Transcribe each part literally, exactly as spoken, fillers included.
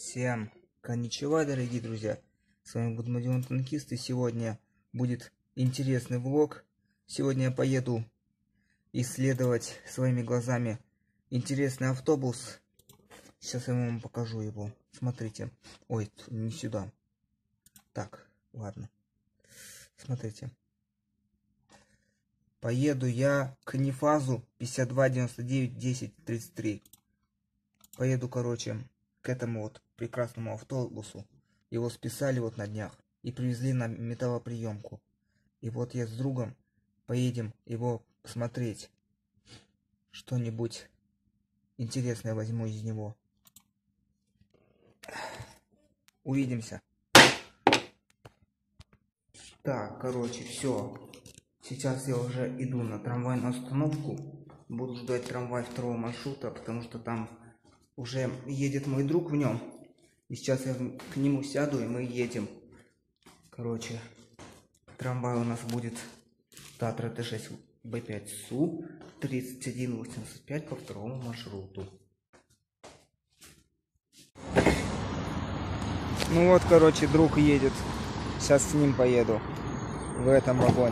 Всем конничева, дорогие друзья, с вами Будмадион Танкист, и сегодня будет интересный влог. Сегодня я поеду исследовать своими глазами интересный автобус. Сейчас я вам покажу его. Смотрите. Ой, не сюда. Так, ладно. Смотрите. Поеду я к Нефазу пятьдесят два девяносто девять десять тридцать три. Поеду, короче, к этому вот прекрасному автобусу. Его списали вот на днях и привезли на металлоприемку. И вот я с другом поедем его смотреть. Что-нибудь интересное возьму из него. Увидимся. Так, короче, все. Сейчас я уже иду на трамвайную остановку. Буду ждать трамвай второго маршрута, потому что там уже едет мой друг в нем. И сейчас я к нему сяду, и мы едем. Короче, трамвай у нас будет Татра Т шесть Б пять Су тридцать один восемьдесят пять по второму маршруту. Ну вот, короче, друг едет. Сейчас с ним поеду в этом вагоне.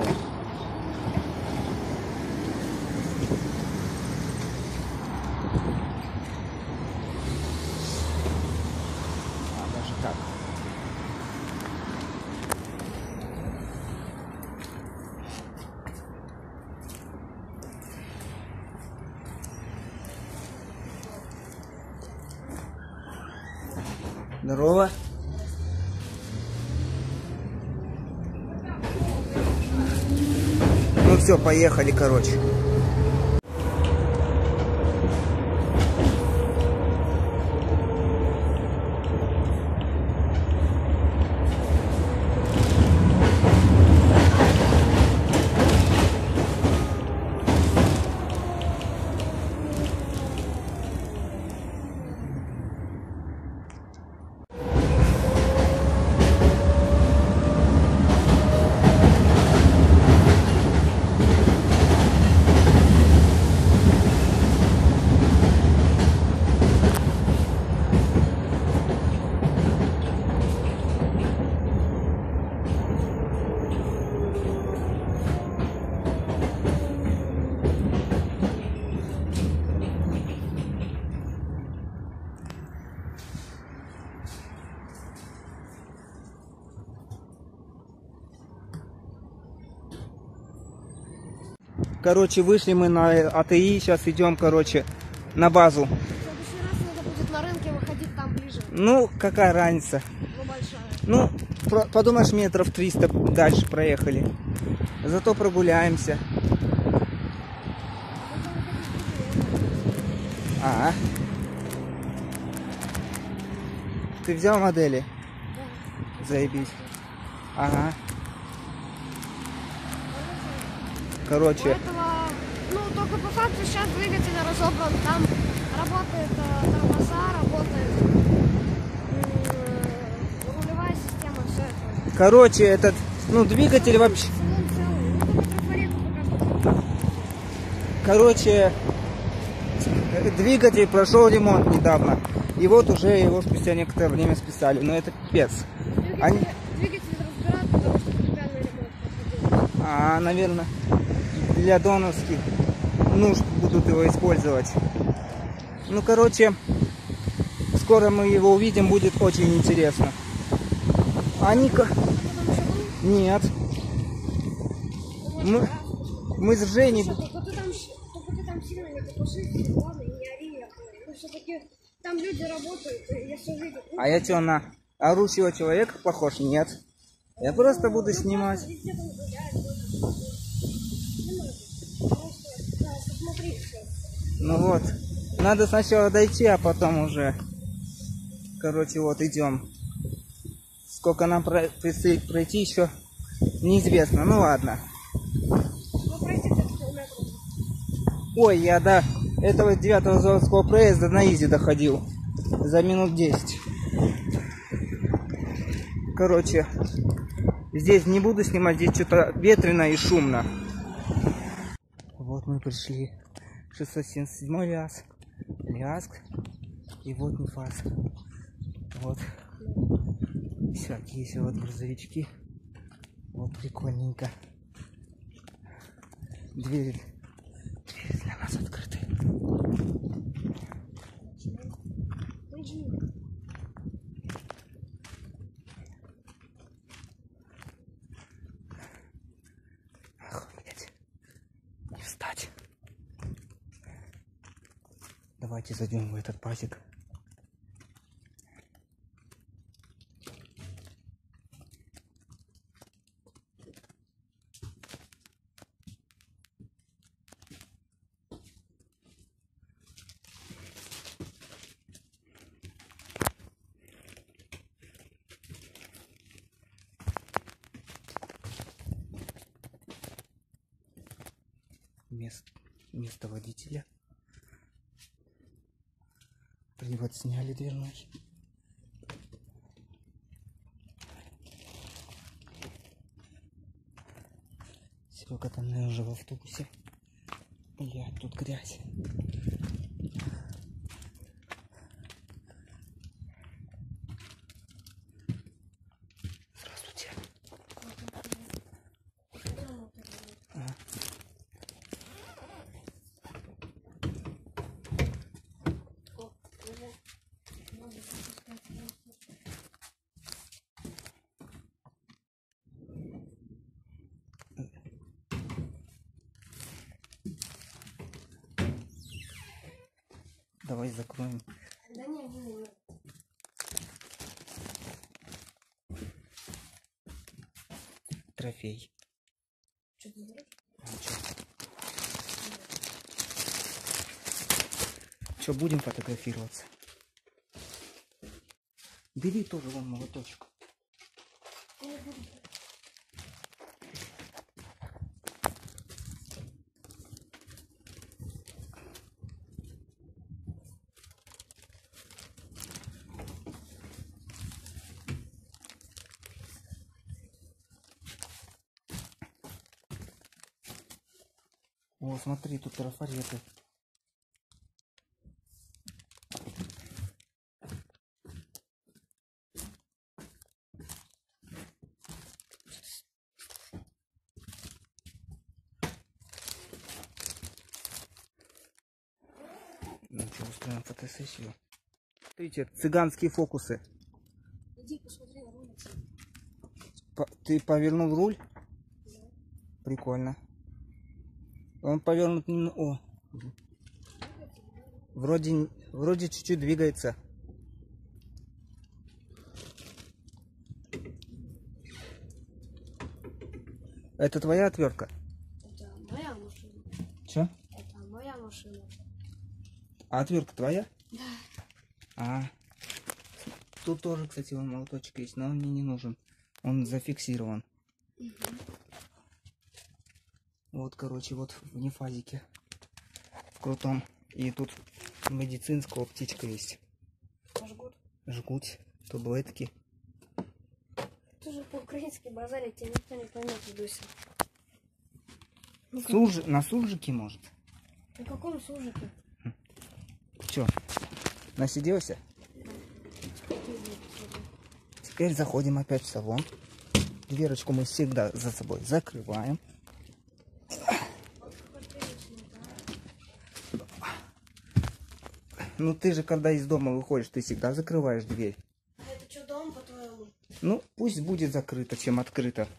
Так. Здорово. Ну все, поехали, короче. Короче, вышли мы на А Т И, сейчас идем, короче, на базу. В следующий раз надо будет на рынке выходить там ближе. Ну, какая разница? Ну, большая. Ну, подумаешь, метров триста дальше проехали. Зато прогуляемся. А, ты взял модели? Да. Заебись. Ага. Короче. Этого, ну, только по факту сейчас двигатель разобран. Там работает э, тормоза, работает э, рулевая система, все это. Короче, этот, ну, двигатель вообще... Салон целый. Ну, только трафарету пока что. Короче, двигатель прошел ремонт недавно. И вот уже его спустя некоторое время списали. Но это пипец. Двигатель, Они... двигатель разбирают, потому что капитальный ремонт проходил. А, наверное, для доновских нужд будут его использовать. Ну, короче, скоро мы его увидим, будет очень интересно. Они... Нет. Мы, мы с Женей... Только ты там, только ты там сильно не покушай, ладно, и не ори. Ну, все-таки там люди работают, и я все видел. А я что, на орущего человека похож? Нет. Я просто буду снимать. Ну вот. Надо сначала дойти, а потом уже. Короче, вот идем. Сколько нам предстоит пройти, еще неизвестно. Ну ладно. Ой, я до этого девятого заводского проезда на изи доходил. За минут десять. Короче, здесь не буду снимать, здесь что-то ветрено и шумно. Вот мы пришли. шестьсот семьдесят седьмой Лиаск. Лиаск. И вот Нефаз. Вот. Всякие есть вот грузовички. Вот прикольненько. Двери, двери для нас открыты. Охуеть. Не встать. Давайте зайдем в этот пасек. Место, место водителя. Привод сняли дверной. Серега там, наверное, уже в автобусе. Я тут грязь. Здравствуйте. А. Давай закроем. Да не, не, не. Трофей. Что ты говоришь? А, Что, будем фотографироваться? Бери тоже вон молоточек. О, смотри, тут трафареты. Ну что, устроим фотосессию. Смотрите, цыганские фокусы. Иди посмотри на улицу. По ты повернул руль? Да. Прикольно. Он повернут не... О. Вроде, вроде чуть-чуть двигается. Это твоя отвертка? Это моя машина. Че? Это моя машина. А отвертка твоя? Да. А. Тут тоже, кстати, вон молоточек есть, но он мне не нужен. Он зафиксирован. Угу. Вот, короче, вот в нефазике. В крутом. И тут медицинская птичка есть. Жгут. Жгут. Таблетки. Ты же по-украински базарить, тебя никто не поймет, Дуся. Сурж... На суржике, может? На каком сужике? Че, насиделся? Теперь заходим опять в салон. Дверочку мы всегда за собой закрываем. Ну ты же, когда из дома выходишь, ты всегда закрываешь дверь. А это что, дом, по-твоему? Ну, пусть будет закрыто, чем открыто.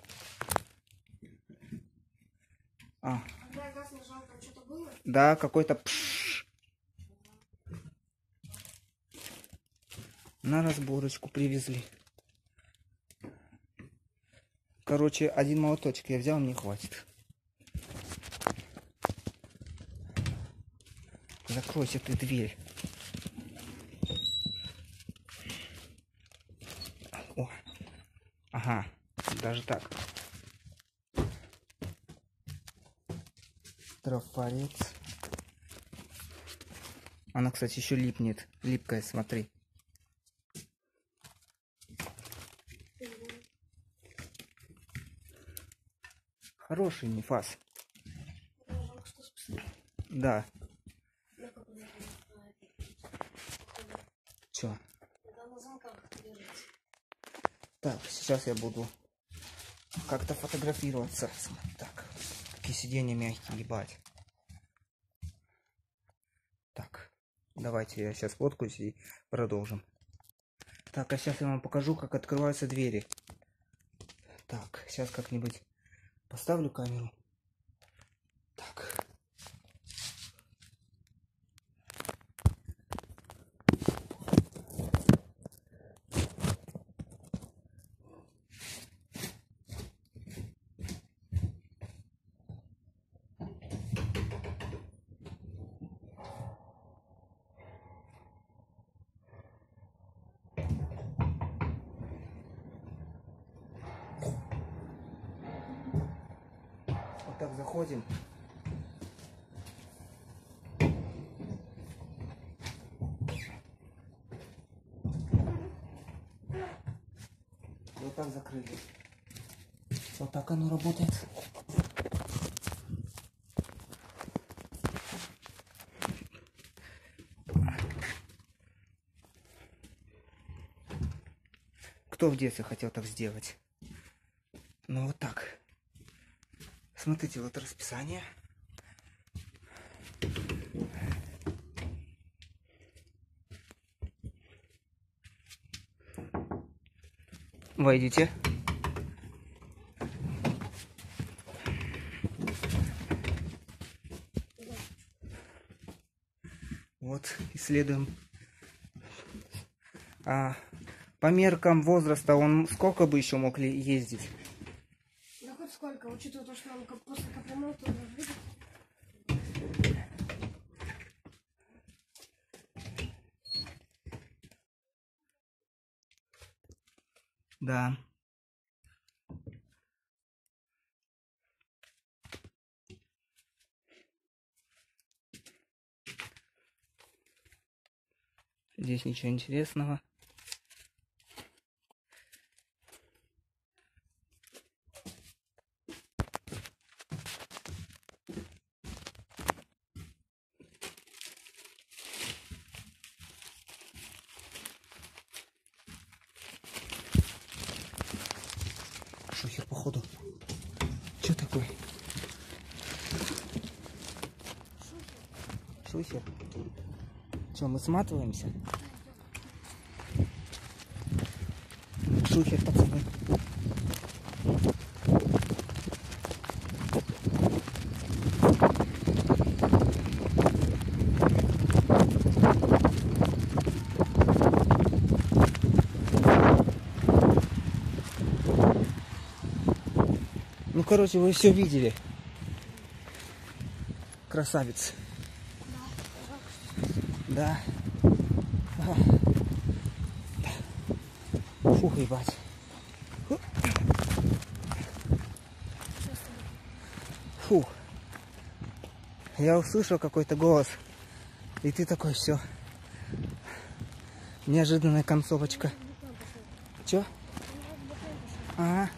А. Когда я газ нажал, там что-то было? Да, какой-то пшш. На разборочку привезли. Короче, один молоточек я взял, мне хватит. Закройся ты дверь. О. Ага, даже так. Трафарет. Она, кстати, еще липнет. Липкая, смотри. Хороший нефас. Да. Чё? Так, сейчас я буду как-то фотографироваться. Так, какие сиденья мягкие, ебать. Так, давайте я сейчас фоткаюсь и продолжим. Так, а сейчас я вам покажу, как открываются двери. Так, сейчас как-нибудь поставлю камеру. Так. Вот так заходим. Вот так закрыли. Вот так оно работает. Кто в детстве хотел так сделать? Ну вот так. Смотрите, вот расписание. Войдите. Вот, исследуем. А по меркам возраста он сколько бы еще мог ли ездить? Да хоть сколько, учитывая то, что он как после капремонта уже выйдет. Да. Здесь ничего интересного. Шухер, походу. Что такое? Шухер. Что, мы сматываемся? Шухер, пацаны. Ну, короче, вы все видели. Красавец. Да. Ага. Фух, ебать. Фух. Я услышал какой-то голос. И ты такой, все. Неожиданная концовочка. Че? Ага.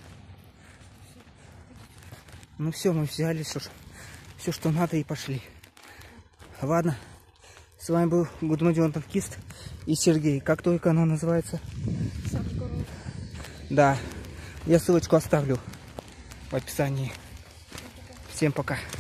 Ну все, мы взяли все, все, что надо, и пошли. Ладно. С вами был Гудмадион Танкист и Сергей. Как только оно называется? Да. Я ссылочку оставлю в описании. Всем пока.